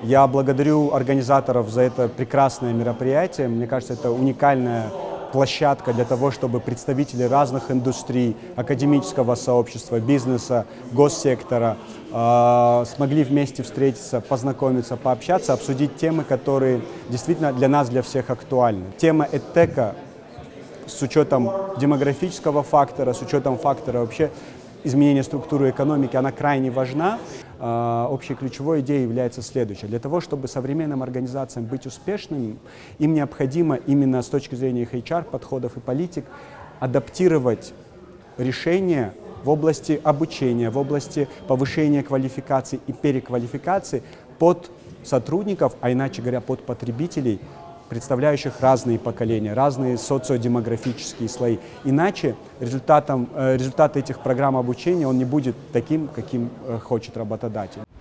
Я благодарю организаторов за это прекрасное мероприятие. Мне кажется, это уникальная площадка для того, чтобы представители разных индустрий, академического сообщества, бизнеса, госсектора смогли вместе встретиться, познакомиться, пообщаться, обсудить темы, которые действительно для нас, для всех актуальны. Тема EdTech с учетом демографического фактора, с учетом фактора вообще изменения структуры экономики, она крайне важна. Общей ключевой идеей является следующее. Для того, чтобы современным организациям быть успешными, им необходимо именно с точки зрения их HR, подходов и политик адаптировать решения в области обучения, в области повышения квалификации и переквалификации под сотрудников, а иначе говоря, под потребителей, представляющих разные поколения, разные социодемографические слои. Иначе результат этих программ обучения он не будет таким, каким хочет работодатель.